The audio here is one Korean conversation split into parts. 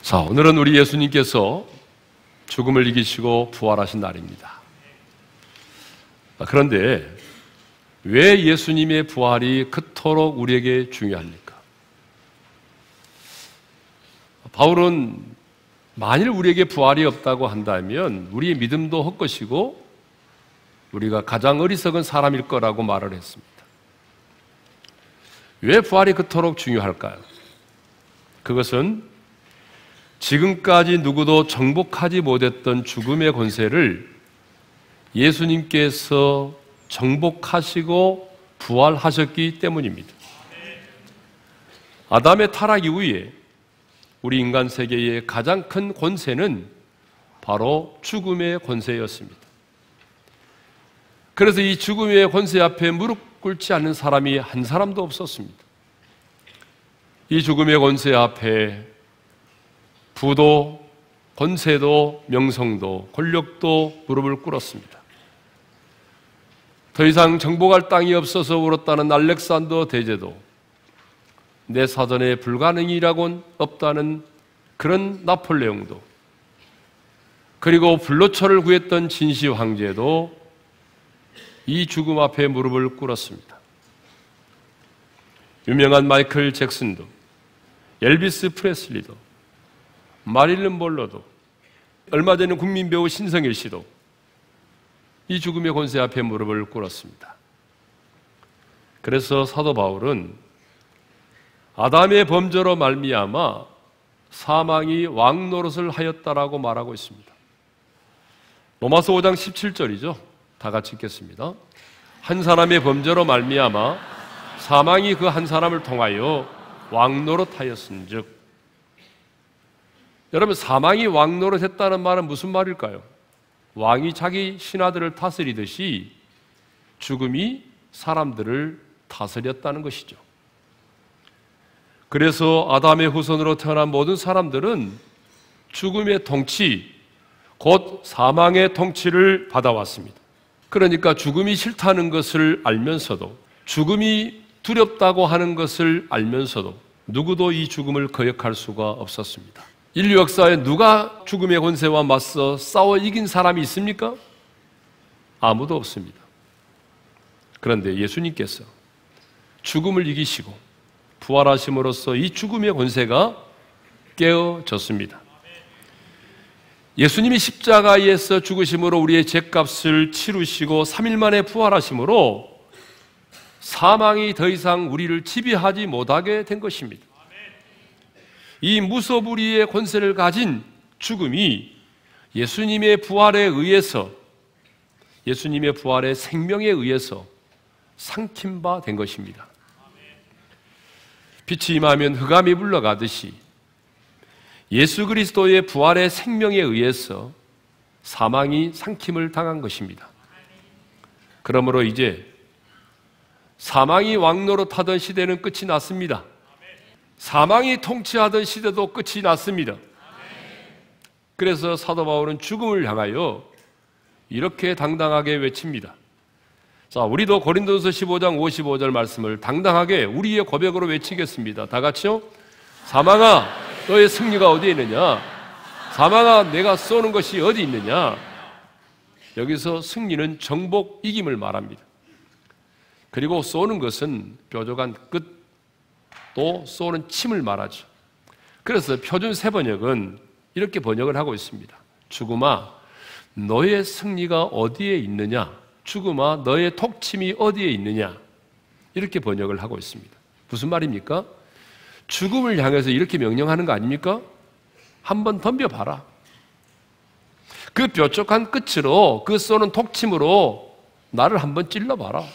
자, 오늘은 우리 예수님께서 죽음을 이기시고 부활하신 날입니다. 그런데 왜 예수님의 부활이 그토록 우리에게 중요합니까? 바울은 만일 우리에게 부활이 없다고 한다면 우리의 믿음도 헛것이고 우리가 가장 어리석은 사람일 거라고 말을 했습니다. 왜 부활이 그토록 중요할까요? 그것은 지금까지 누구도 정복하지 못했던 죽음의 권세를 예수님께서 정복하시고 부활하셨기 때문입니다. 아담의 타락 이후에 우리 인간 세계의 가장 큰 권세는 바로 죽음의 권세였습니다. 그래서 이 죽음의 권세 앞에 무릎 꿇지 않는 사람이 한 사람도 없었습니다. 이 죽음의 권세 앞에 부도, 권세도, 명성도, 권력도 무릎을 꿇었습니다. 더 이상 정복할 땅이 없어서 울었다는 알렉산더 대제도, 내 사전에 불가능이라고는 없다는 그런 나폴레옹도, 그리고 불로초를 구했던 진시 황제도 이 죽음 앞에 무릎을 꿇었습니다. 유명한 마이클 잭슨도, 엘비스 프레슬리도, 마릴린 몰로도, 얼마 전에 국민 배우 신성일 씨도 이 죽음의 권세 앞에 무릎을 꿇었습니다. 그래서 사도 바울은 아담의 범죄로 말미암아 사망이 왕 노릇을 하였다라고 말하고 있습니다. 로마서 5장 17절이죠. 다 같이 읽겠습니다. 한 사람의 범죄로 말미암아 사망이 그 한 사람을 통하여 왕 노릇하였은즉. 여러분, 사망이 왕 노릇했다는 말은 무슨 말일까요? 왕이 자기 신하들을 다스리듯이 죽음이 사람들을 다스렸다는 것이죠. 그래서 아담의 후손으로 태어난 모든 사람들은 죽음의 통치, 곧 사망의 통치를 받아왔습니다. 그러니까 죽음이 싫다는 것을 알면서도, 죽음이 두렵다고 하는 것을 알면서도 누구도 이 죽음을 거역할 수가 없었습니다. 인류 역사에 누가 죽음의 권세와 맞서 싸워 이긴 사람이 있습니까? 아무도 없습니다. 그런데 예수님께서 죽음을 이기시고 부활하심으로써 이 죽음의 권세가 깨어졌습니다. 예수님이 십자가에서 죽으심으로 우리의 죄값을 치르시고 3일 만에 부활하심으로 사망이 더 이상 우리를 지배하지 못하게 된 것입니다. 이 무소불위의 권세를 가진 죽음이 예수님의 부활에 의해서, 예수님의 부활의 생명에 의해서 상킴바 된 것입니다. 빛이 임하면 흑암이 물러가듯이 예수 그리스도의 부활의 생명에 의해서 사망이 상킴을 당한 것입니다. 그러므로 이제 사망이 왕노릇하던 시대는 끝이 났습니다. 사망이 통치하던 시대도 끝이 났습니다. 그래서 사도 바울은 죽음을 향하여 이렇게 당당하게 외칩니다. 자, 우리도 고린도서 15장 55절 말씀을 당당하게 우리의 고백으로 외치겠습니다. 다 같이요. 사망아, 너의 승리가 어디에 있느냐? 사망아, 내가 쏘는 것이 어디 있느냐? 여기서 승리는 정복, 이김을 말합니다. 그리고 쏘는 것은 뾰족한 끝, 또 쏘는 침을 말하죠. 그래서 표준 세번역은 이렇게 번역을 하고 있습니다. 죽음아, 너의 승리가 어디에 있느냐? 죽음아, 너의 톡침이 어디에 있느냐? 이렇게 번역을 하고 있습니다. 무슨 말입니까? 죽음을 향해서 이렇게 명령하는 거 아닙니까? 한번 덤벼봐라. 그 뾰족한 끝으로, 그 쏘는 톡침으로 나를 한번 찔러봐라.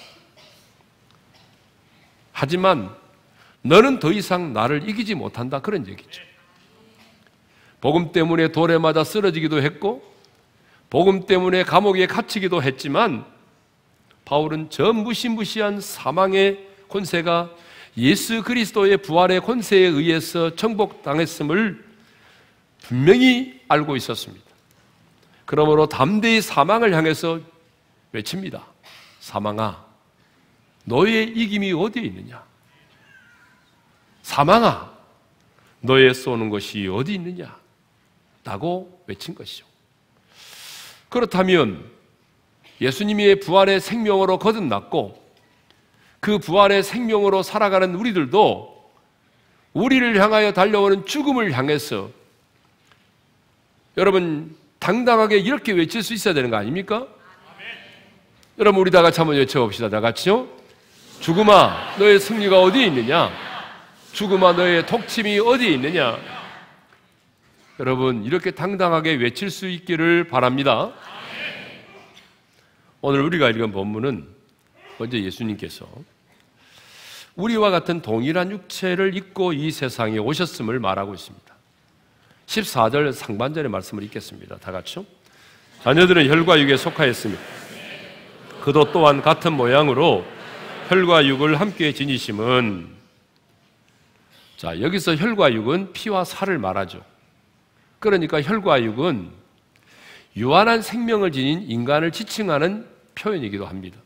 하지만 너는 더 이상 나를 이기지 못한다, 그런 얘기죠. 복음 때문에 돌에 맞아 쓰러지기도 했고 복음 때문에 감옥에 갇히기도 했지만 바울은 저 무시무시한 사망의 권세가 예수 그리스도의 부활의 권세에 의해서 정복당했음을 분명히 알고 있었습니다. 그러므로 담대히 사망을 향해서 외칩니다. 사망아, 너의 이김이 어디에 있느냐? 사망아, 너의 쏘는 것이 어디 있느냐? 라고 외친 것이죠. 그렇다면 예수님의 부활의 생명으로 거듭났고 그 부활의 생명으로 살아가는 우리들도 우리를 향하여 달려오는 죽음을 향해서 여러분 당당하게 이렇게 외칠 수 있어야 되는 거 아닙니까? 여러분 우리 다 같이 한번 외쳐봅시다. 다 같이요. 죽음아 너의 승리가 어디에 있느냐? 죽음아 너의 독침이 어디에 있느냐? 여러분 이렇게 당당하게 외칠 수 있기를 바랍니다. 오늘 우리가 읽은 본문은 먼저 예수님께서 우리와 같은 동일한 육체를 입고 이 세상에 오셨음을 말하고 있습니다. 14절 상반절의 말씀을 읽겠습니다. 다 같이요. 자녀들은 혈과 육에 속하였으며 그도 또한 같은 모양으로 혈과 육을 함께 지니심은, 자 여기서 혈과 육은 피와 살을 말하죠. 그러니까 혈과 육은 유한한 생명을 지닌 인간을 지칭하는 표현이기도 합니다.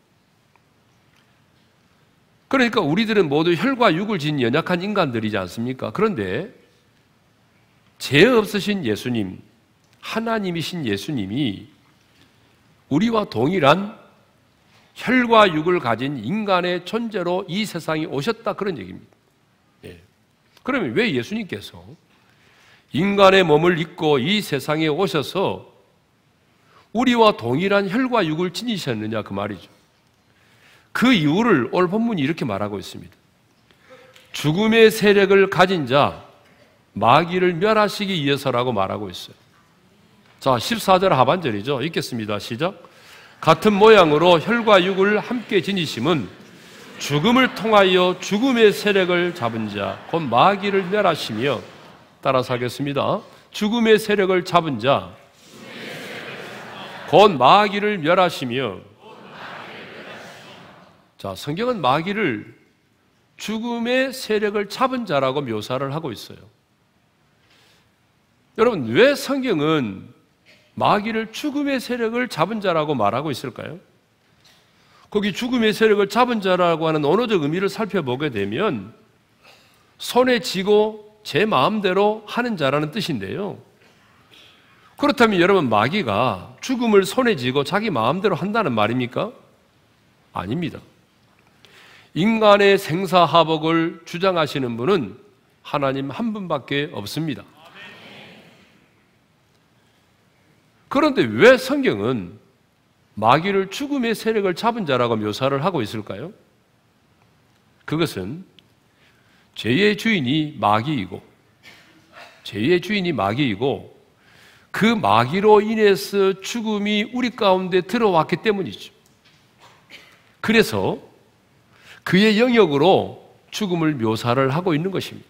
그러니까 우리들은 모두 혈과 육을 지닌 연약한 인간들이지 않습니까? 그런데 죄 없으신 예수님, 하나님이신 예수님이 우리와 동일한 혈과 육을 가진 인간의 존재로 이 세상에 오셨다, 그런 얘기입니다. 예. 그러면 왜 예수님께서 인간의 몸을 입고 이 세상에 오셔서 우리와 동일한 혈과 육을 지니셨느냐 그 말이죠. 그 이유를 오늘 본문이 이렇게 말하고 있습니다. 죽음의 세력을 가진 자 마귀를 멸하시기 위해서라고 말하고 있어요. 자 14절 하반절이죠. 읽겠습니다. 시작. 같은 모양으로 혈과 육을 함께 지니심은 죽음을 통하여 죽음의 세력을 잡은 자 곧 마귀를 멸하시며, 따라서 하겠습니다. 죽음의 세력을 잡은 자 곧 마귀를 멸하시며. 자, 성경은 마귀를 죽음의 세력을 잡은 자라고 묘사를 하고 있어요. 여러분, 왜 성경은 마귀를 죽음의 세력을 잡은 자라고 말하고 있을까요? 거기 죽음의 세력을 잡은 자라고 하는 언어적 의미를 살펴보게 되면 손에 쥐고 제 마음대로 하는 자라는 뜻인데요. 그렇다면 여러분, 마귀가 죽음을 손에 쥐고 자기 마음대로 한다는 말입니까? 아닙니다. 인간의 생사하복을 주장하시는 분은 하나님 한 분밖에 없습니다. 그런데 왜 성경은 마귀를 죽음의 세력을 잡은 자라고 묘사를 하고 있을까요? 그것은 죄의 주인이 마귀이고 그 마귀로 인해서 죽음이 우리 가운데 들어왔기 때문이죠. 그래서 그의 영역으로 죽음을 묘사를 하고 있는 것입니다.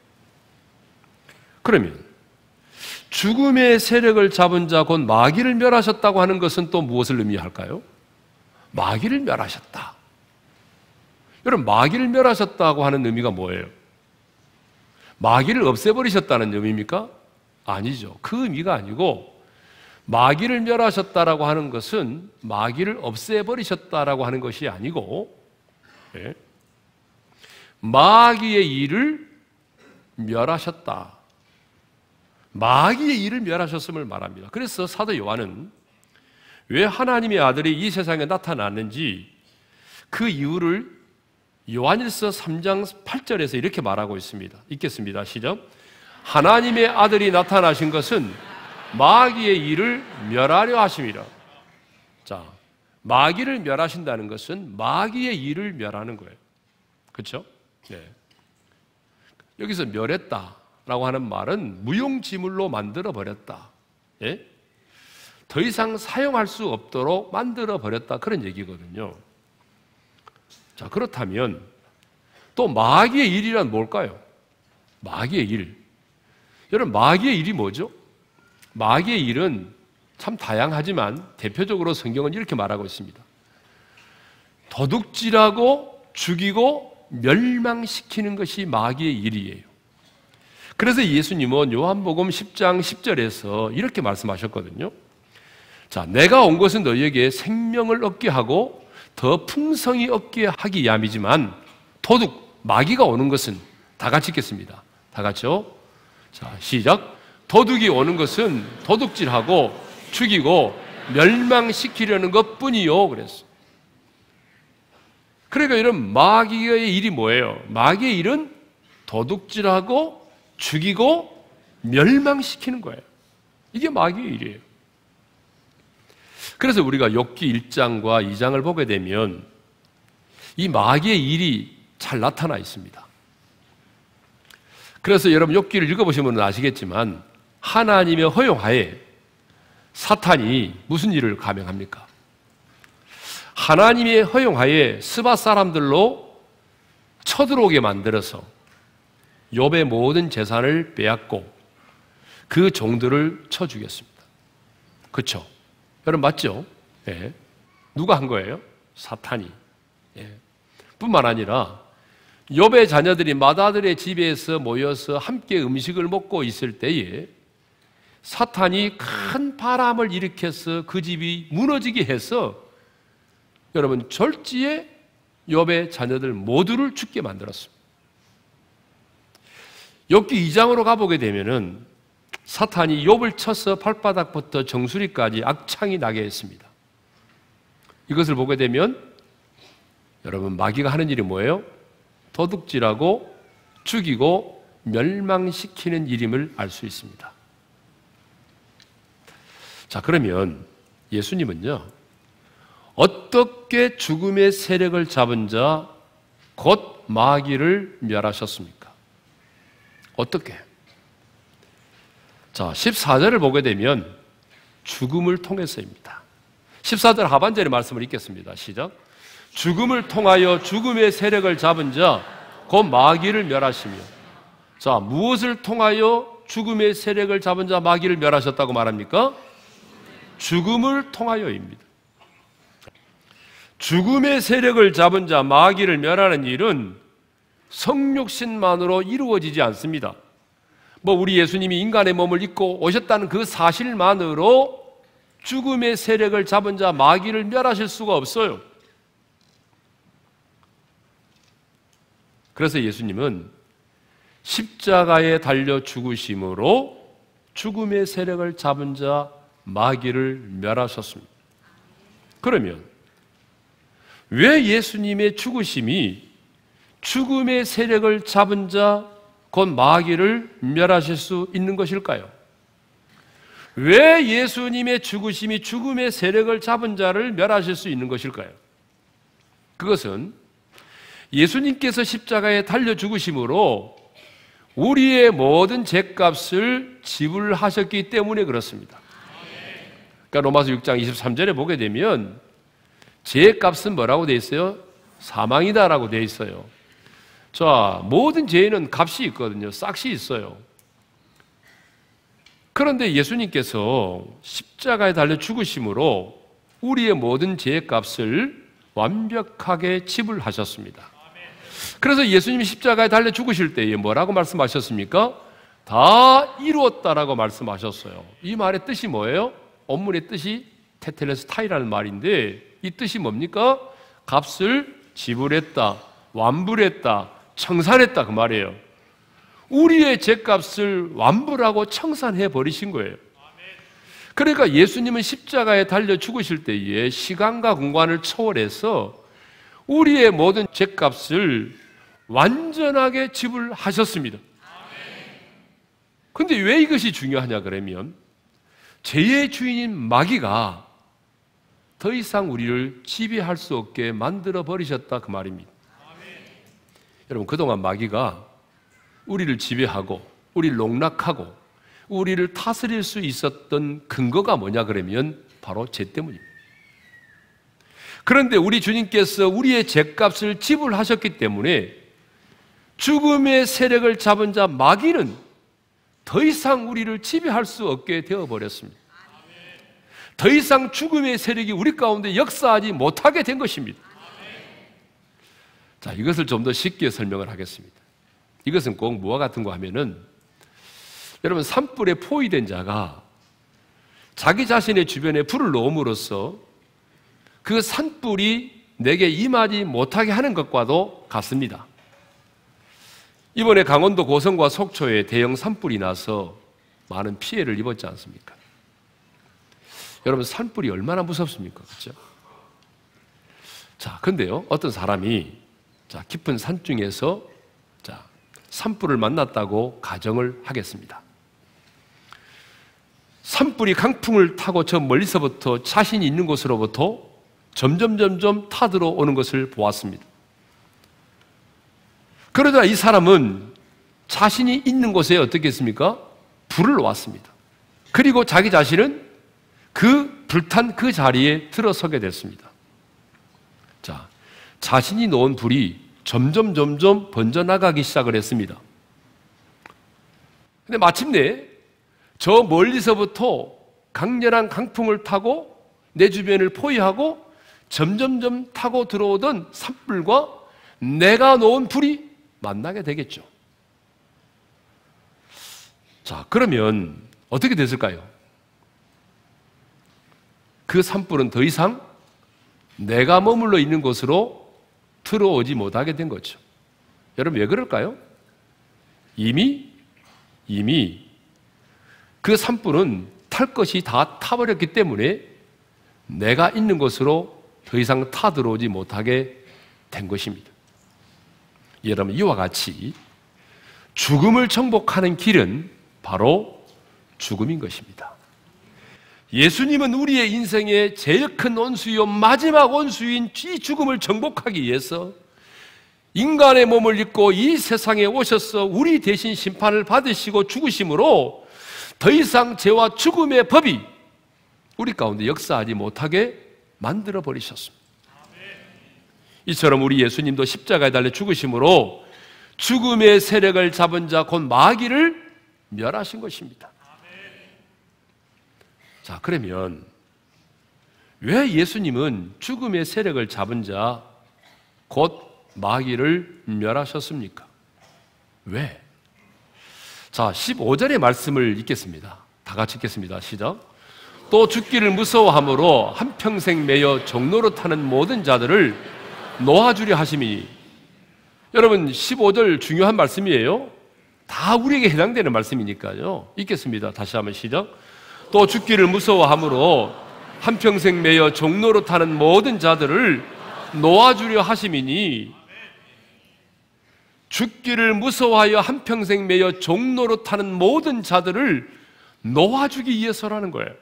그러면 죽음의 세력을 잡은 자 곧 마귀를 멸하셨다고 하는 것은 또 무엇을 의미할까요? 마귀를 멸하셨다. 여러분, 마귀를 멸하셨다고 하는 의미가 뭐예요? 마귀를 없애버리셨다는 의미입니까? 아니죠. 그 의미가 아니고, 마귀를 멸하셨다라고 하는 것은 마귀를 없애버리셨다라고 하는 것이 아니고, 예, 마귀의 일을 멸하셨다. 마귀의 일을 멸하셨음을 말합니다. 그래서 사도 요한은 왜 하나님의 아들이 이 세상에 나타났는지 그 이유를 요한일서 3장 8절에서 이렇게 말하고 있습니다. 읽겠습니다. 시작. 하나님의 아들이 나타나신 것은 마귀의 일을 멸하려 하심이라. 자, 마귀를 멸하신다는 것은 마귀의 일을 멸하는 거예요. 그렇죠? 네. 여기서 멸했다라고 하는 말은 무용지물로 만들어 버렸다. 예? 더 이상 사용할 수 없도록 만들어 버렸다, 그런 얘기거든요. 자, 그렇다면 또 마귀의 일이란 뭘까요? 마귀의 일. 여러분, 마귀의 일이 뭐죠? 마귀의 일은 참 다양하지만 대표적으로 성경은 이렇게 말하고 있습니다. 도둑질하고 죽이고 멸망시키는 것이 마귀의 일이에요. 그래서 예수님은 요한복음 10장 10절에서 이렇게 말씀하셨거든요. 자, 내가 온 것은 너희에게 생명을 얻게 하고 더 풍성히 얻게 하기 위함이지만 도둑, 마귀가 오는 것은, 다 같이 읽겠습니다. 다 같이요. 자, 시작. 도둑이 오는 것은 도둑질하고 죽이고 멸망시키려는 것뿐이요. 그랬어. 그러니까 이런 마귀의 일이 뭐예요? 마귀의 일은 도둑질하고 죽이고 멸망시키는 거예요. 이게 마귀의 일이에요. 그래서 우리가 욥기 1장과 2장을 보게 되면 이 마귀의 일이 잘 나타나 있습니다. 그래서 여러분 욥기를 읽어보시면 아시겠지만 하나님의 허용하에 사탄이 무슨 일을 감행합니까? 하나님의 허용하에 스바 사람들로 쳐들어오게 만들어서 욥의 모든 재산을 빼앗고 그 종들을 쳐 죽였습니다. 그렇죠? 여러분 맞죠? 예. 누가 한 거예요? 사탄이. 예. 뿐만 아니라 욥의 자녀들이 맏아들의 집에서 모여서 함께 음식을 먹고 있을 때에 사탄이 큰 바람을 일으켜서 그 집이 무너지게 해서 여러분 졸지에 욥의 자녀들 모두를 죽게 만들었습니다. 욥기 2장으로 가보게 되면은 사탄이 욥을 쳐서 발바닥부터 정수리까지 악창이 나게 했습니다. 이것을 보게 되면 여러분 마귀가 하는 일이 뭐예요? 도둑질하고 죽이고 멸망시키는 일임을 알 수 있습니다. 자, 그러면 예수님은요, 어떻게 죽음의 세력을 잡은 자, 곧 마귀를 멸하셨습니까? 어떻게? 자, 14절을 보게 되면 죽음을 통해서입니다. 14절 하반절의 말씀을 읽겠습니다. 시작. 죽음을 통하여 죽음의 세력을 잡은 자, 곧 마귀를 멸하시며. 자, 무엇을 통하여 죽음의 세력을 잡은 자, 마귀를 멸하셨다고 말합니까? 죽음을 통하여입니다. 죽음의 세력을 잡은 자, 마귀를 멸하는 일은 성육신만으로 이루어지지 않습니다. 뭐 우리 예수님이 인간의 몸을 입고 오셨다는 그 사실만으로 죽음의 세력을 잡은 자, 마귀를 멸하실 수가 없어요. 그래서 예수님은 십자가에 달려 죽으심으로 죽음의 세력을 잡은 자, 마귀를 멸하셨습니다. 그러면 왜 예수님의 죽으심이 죽음의 세력을 잡은 자, 곧 마귀를 멸하실 수 있는 것일까요? 왜 예수님의 죽으심이 죽음의 세력을 잡은 자를 멸하실 수 있는 것일까요? 그것은 예수님께서 십자가에 달려 죽으심으로 우리의 모든 죄값을 지불하셨기 때문에 그렇습니다. 그러니까 로마서 6장 23절에 보게 되면 죄값은 뭐라고 되어 있어요? 사망이다라고 되어 있어요. 자, 모든 죄에는 값이 있거든요. 싹이 있어요. 그런데 예수님께서 십자가에 달려 죽으심으로 우리의 모든 죄의 값을 완벽하게 지불하셨습니다. 그래서 예수님이 십자가에 달려 죽으실 때에 뭐라고 말씀하셨습니까? 다 이루었다라고 말씀하셨어요. 이 말의 뜻이 뭐예요? 원문의 뜻이 테텔레스타이라는 말인데 이 뜻이 뭡니까? 값을 지불했다, 완불했다, 청산했다 그 말이에요. 우리의 죄값을 완불하고 청산해 버리신 거예요. 그러니까 예수님은 십자가에 달려 죽으실 때에 시간과 공간을 초월해서 우리의 모든 죄값을 완전하게 지불하셨습니다. 그런데 왜 이것이 중요하냐 그러면 죄의 주인인 마귀가 더 이상 우리를 지배할 수 없게 만들어 버리셨다 그 말입니다. 여러분 그동안 마귀가 우리를 지배하고 우리를 농락하고 우리를 다스릴 수 있었던 근거가 뭐냐 그러면 바로 죄 때문입니다. 그런데 우리 주님께서 우리의 죄값을 지불하셨기 때문에 죽음의 세력을 잡은 자 마귀는 더 이상 우리를 지배할 수 없게 되어버렸습니다. 더 이상 죽음의 세력이 우리 가운데 역사하지 못하게 된 것입니다. 자, 이것을 좀 더 쉽게 설명을 하겠습니다. 이것은 꼭 뭐와 같은 거 하면은 여러분 산불에 포위된 자가 자기 자신의 주변에 불을 놓음으로써 그 산불이 내게 임하지 못하게 하는 것과도 같습니다. 이번에 강원도 고성과 속초에 대형 산불이 나서 많은 피해를 입었지 않습니까? 여러분, 산불이 얼마나 무섭습니까? 그렇죠? 자, 근데요, 어떤 사람이 깊은 산중에서 산불을 만났다고 가정을 하겠습니다. 산불이 강풍을 타고 저 멀리서부터 자신이 있는 곳으로부터 점점 타들어오는 것을 보았습니다. 그러자 이 사람은 자신이 있는 곳에 어떻게 했습니까? 불을 놓았습니다. 그리고 자기 자신은 그 불탄 그 자리에 들어서게 됐습니다. 자, 자신이 놓은 불이 점점 번져나가기 시작을 했습니다. 근데 마침내 저 멀리서부터 강렬한 강풍을 타고 내 주변을 포위하고 점점 타고 들어오던 산불과 내가 놓은 불이 만나게 되겠죠. 자, 그러면 어떻게 됐을까요? 그 산불은 더 이상 내가 머물러 있는 곳으로 들어오지 못하게 된 거죠. 여러분, 왜 그럴까요? 이미 그 산불은 탈 것이 다 타버렸기 때문에 내가 있는 곳으로 더 이상 타들어오지 못하게 된 것입니다. 여러분, 이와 같이 죽음을 정복하는 길은 바로 죽음인 것입니다. 예수님은 우리의 인생의 제일 큰 원수요 마지막 원수인 이 죽음을 정복하기 위해서 인간의 몸을 입고 이 세상에 오셔서 우리 대신 심판을 받으시고 죽으심으로 더 이상 죄와 죽음의 법이 우리 가운데 역사하지 못하게 만들어 버리셨습니다. 이처럼 우리 예수님도 십자가에 달려 죽으심으로 죽음의 세력을 잡은 자 곧 마귀를 멸하신 것입니다. 자, 그러면 왜 예수님은 죽음의 세력을 잡은 자 곧 마귀를 멸하셨습니까? 왜? 자, 15절의 말씀을 읽겠습니다. 다 같이 읽겠습니다. 시작. 또 죽기를 무서워함으로 한평생 매여 종로로 타는 모든 자들을 놓아주려 하심이니. 여러분, 15절 중요한 말씀이에요. 다 우리에게 해당되는 말씀이니까요. 읽겠습니다. 다시 한번 시작. 또 죽기를 무서워함으로 한평생 매여 종로로 타는 모든 자들을 놓아주려 하심이니. 죽기를 무서워하여 한평생 매여 종로로 타는 모든 자들을 놓아주기 위해서라는 거예요.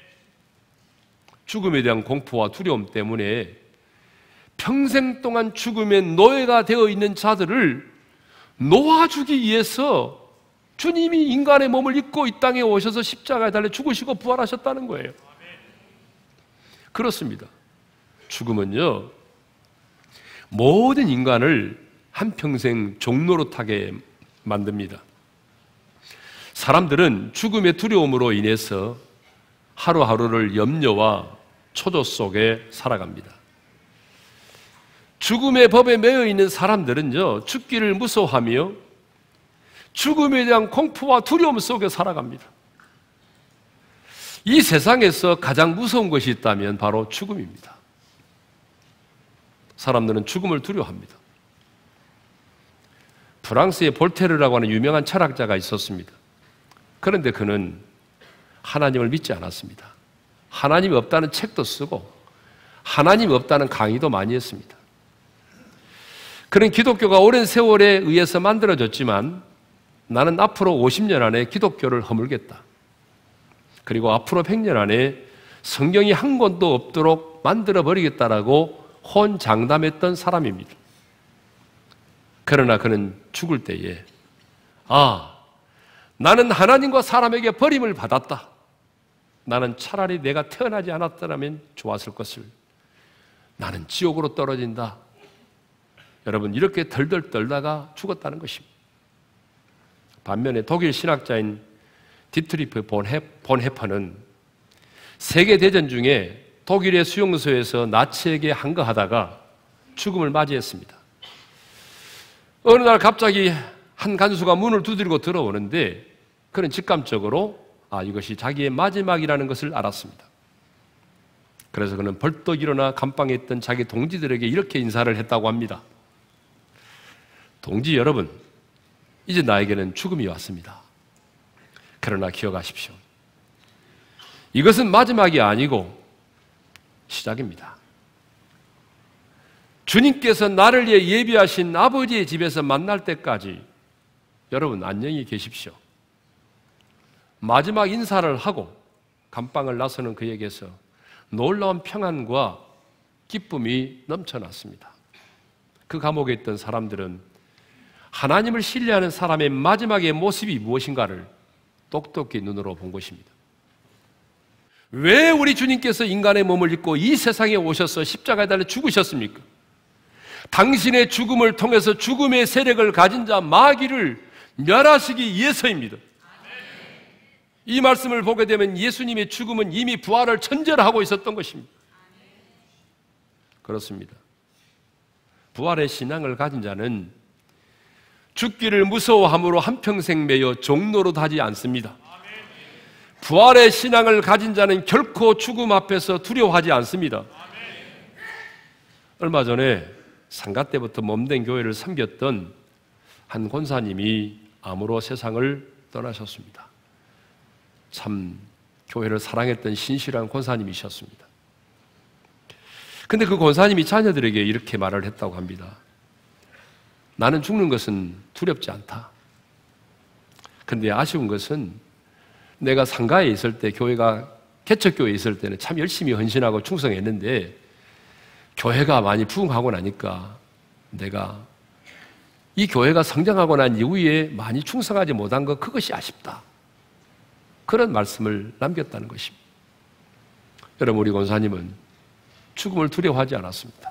죽음에 대한 공포와 두려움 때문에 평생 동안 죽음의 노예가 되어 있는 자들을 놓아주기 위해서 주님이 인간의 몸을 입고 이 땅에 오셔서 십자가에 달려 죽으시고 부활하셨다는 거예요. 그렇습니다. 죽음은요, 모든 인간을 한평생 종로로 타게 만듭니다. 사람들은 죽음의 두려움으로 인해서 하루하루를 염려와 초조 속에 살아갑니다. 죽음의 법에 매여 있는 사람들은요, 죽기를 무서워하며 죽음에 대한 공포와 두려움 속에 살아갑니다. 이 세상에서 가장 무서운 것이 있다면 바로 죽음입니다. 사람들은 죽음을 두려워합니다. 프랑스의 볼테르라고 하는 유명한 철학자가 있었습니다. 그런데 그는 하나님을 믿지 않았습니다. 하나님이 없다는 책도 쓰고 하나님이 없다는 강의도 많이 했습니다. 그는 기독교가 오랜 세월에 의해서 만들어졌지만 나는 앞으로 50년 안에 기독교를 허물겠다. 그리고 앞으로 100년 안에 성경이 한 권도 없도록 만들어버리겠다라고 혼장담했던 사람입니다. 그러나 그는 죽을 때에 나는 하나님과 사람에게 버림을 받았다. 나는 차라리 내가 태어나지 않았더라면 좋았을 것을. 나는 지옥으로 떨어진다. 여러분, 이렇게 덜덜 떨다가 죽었다는 것입니다. 반면에 독일 신학자인 디트리프 본 해퍼는 세계대전 중에 독일의 수용소에서 나치에게 항거하다가 죽음을 맞이했습니다. 어느 날 갑자기 한 간수가 문을 두드리고 들어오는데 그는 직감적으로 이것이 자기의 마지막이라는 것을 알았습니다. 그래서 그는 벌떡 일어나 감방에 있던 자기 동지들에게 이렇게 인사를 했다고 합니다. 동지 여러분, 이제 나에게는 죽음이 왔습니다. 그러나 기억하십시오. 이것은 마지막이 아니고 시작입니다. 주님께서 나를 위해 예비하신 아버지의 집에서 만날 때까지 여러분 안녕히 계십시오. 마지막 인사를 하고 감방을 나서는 그에게서 놀라운 평안과 기쁨이 넘쳐났습니다. 그 감옥에 있던 사람들은 하나님을 신뢰하는 사람의 마지막의 모습이 무엇인가를 똑똑히 눈으로 본 것입니다. 왜 우리 주님께서 인간의 몸을 입고 이 세상에 오셔서 십자가에 달려 죽으셨습니까? 당신의 죽음을 통해서 죽음의 세력을 가진 자 마귀를 멸하시기 위해서입니다. 이 말씀을 보게 되면 예수님의 죽음은 이미 부활을 전제하고 있었던 것입니다. 그렇습니다. 부활의 신앙을 가진 자는 죽기를 무서워함으로 한평생 매여 종노릇 하지 않습니다. 부활의 신앙을 가진 자는 결코 죽음 앞에서 두려워하지 않습니다. 얼마 전에 상가 때부터 몸된 교회를 섬겼던 한 권사님이 암으로 세상을 떠나셨습니다. 참 교회를 사랑했던 신실한 권사님이셨습니다. 근데 그 권사님이 자녀들에게 이렇게 말을 했다고 합니다. 나는 죽는 것은 두렵지 않다. 근데 아쉬운 것은 내가 상가에 있을 때, 교회가 개척교회에 있을 때는 참 열심히 헌신하고 충성했는데 교회가 많이 부흥하고 나니까 내가 이 교회가 성장하고 난 이후에 많이 충성하지 못한 것, 그것이 아쉽다. 그런 말씀을 남겼다는 것입니다. 여러분, 우리 권사님은 죽음을 두려워하지 않았습니다.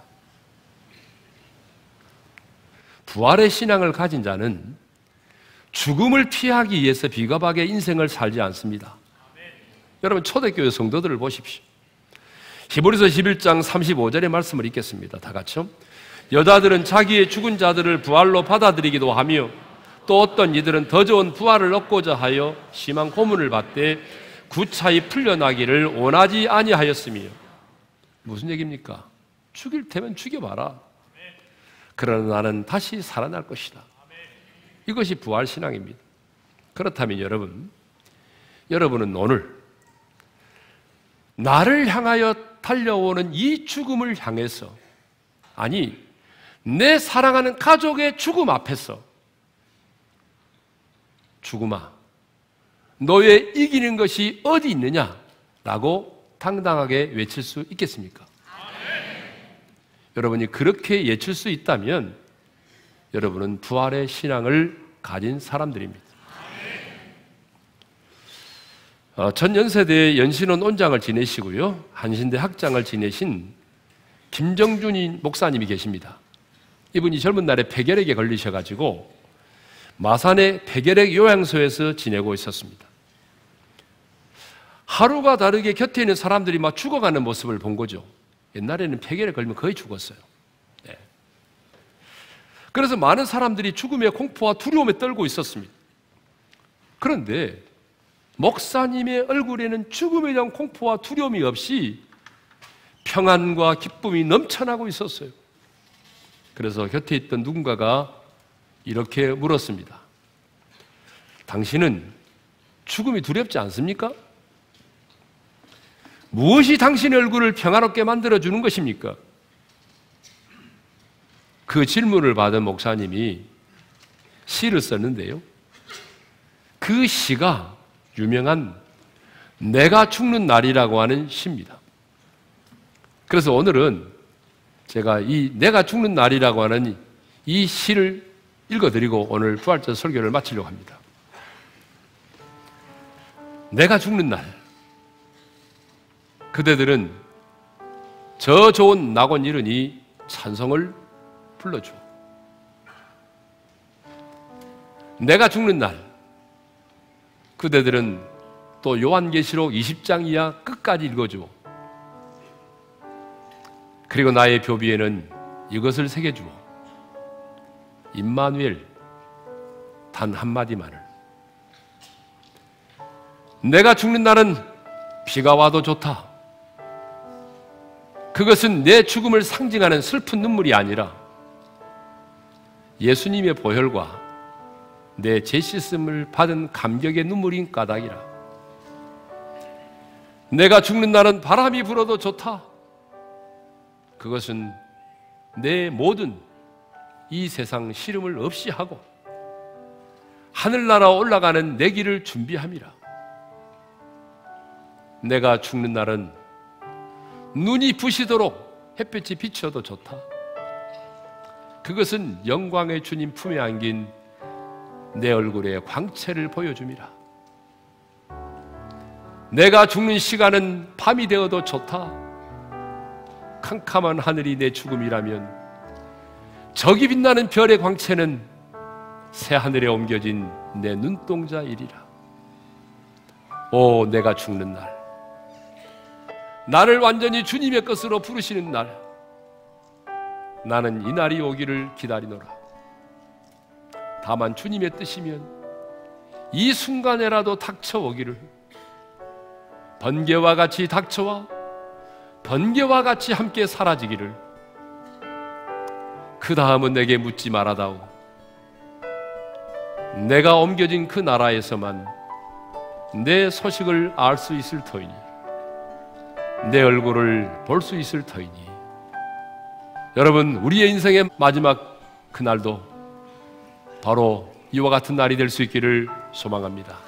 부활의 신앙을 가진 자는 죽음을 피하기 위해서 비겁하게 인생을 살지 않습니다. 여러분, 초대교회 성도들을 보십시오. 히브리서 11장 35절의 말씀을 읽겠습니다. 다 같이요. 여자들은 자기의 죽은 자들을 부활로 받아들이기도 하며 또 어떤 이들은 더 좋은 부활을 얻고자 하여 심한 고문을 받되 구차히 풀려나기를 원하지 아니하였으며. 무슨 얘기입니까? 죽일 테면 죽여봐라. 그러나 나는 다시 살아날 것이다. 이것이 부활신앙입니다. 그렇다면 여러분은 오늘 나를 향하여 달려오는 이 죽음을 향해서, 아니 내 사랑하는 가족의 죽음 앞에서 죽음아, 너의 이기는 것이 어디 있느냐라고 당당하게 외칠 수 있겠습니까? 여러분이 그렇게 외칠 수 있다면 여러분은 부활의 신앙을 가진 사람들입니다. 전 연세대 연신원 원장을 지내시고요, 한신대 학장을 지내신 김정준 목사님이 계십니다. 이분이 젊은 날에 폐결핵에 걸리셔가지고 마산의 폐결핵 요양소에서 지내고 있었습니다. 하루가 다르게 곁에 있는 사람들이 막 죽어가는 모습을 본 거죠. 옛날에는 폐결핵 걸리면 거의 죽었어요. 네. 그래서 많은 사람들이 죽음의 공포와 두려움에 떨고 있었습니다. 그런데 목사님의 얼굴에는 죽음에 대한 공포와 두려움이 없이 평안과 기쁨이 넘쳐나고 있었어요. 그래서 곁에 있던 누군가가 이렇게 물었습니다. 당신은 죽음이 두렵지 않습니까? 무엇이 당신의 얼굴을 평화롭게 만들어주는 것입니까? 그 질문을 받은 목사님이 시를 썼는데요, 그 시가 유명한 내가 죽는 날이라고 하는 시입니다. 그래서 오늘은 제가 이 내가 죽는 날이라고 하는 이 시를 읽어드리고 오늘 부활절 설교를 마치려고 합니다. 내가 죽는 날, 그대들은 저 좋은 낙원 이르니 찬송을 불러주오. 내가 죽는 날, 그대들은 또 요한계시록 20장 이하 끝까지 읽어주오. 그리고 나의 교비에는 이것을 새겨주오. 임마누엘, 단 한마디만을. 내가 죽는 날은 비가 와도 좋다. 그것은 내 죽음을 상징하는 슬픈 눈물이 아니라 예수님의 보혈과 내 죄씻음을 받은 감격의 눈물인 까닭이라. 내가 죽는 날은 바람이 불어도 좋다. 그것은 내 모든 이 세상 시름을 없이 하고 하늘나라 올라가는 내 길을 준비함이라. 내가 죽는 날은 눈이 부시도록 햇볕이 비춰도 좋다. 그것은 영광의 주님 품에 안긴 내 얼굴의 광채를 보여줌이라. 내가 죽는 시간은 밤이 되어도 좋다. 캄캄한 하늘이 내 죽음이라면 저기 빛나는 별의 광채는 새하늘에 옮겨진 내 눈동자이리라. 오, 내가 죽는 날, 나를 완전히 주님의 것으로 부르시는 날, 나는 이 날이 오기를 기다리노라. 다만 주님의 뜻이면 이 순간에라도 닥쳐오기를, 번개와 같이 닥쳐와 번개와 같이 함께 사라지기를. 그 다음은 내게 묻지 말아다오. 내가 옮겨진 그 나라에서만 내 소식을 알 수 있을 터이니, 내 얼굴을 볼 수 있을 터이니. 여러분, 우리의 인생의 마지막 그날도 바로 이와 같은 날이 될 수 있기를 소망합니다.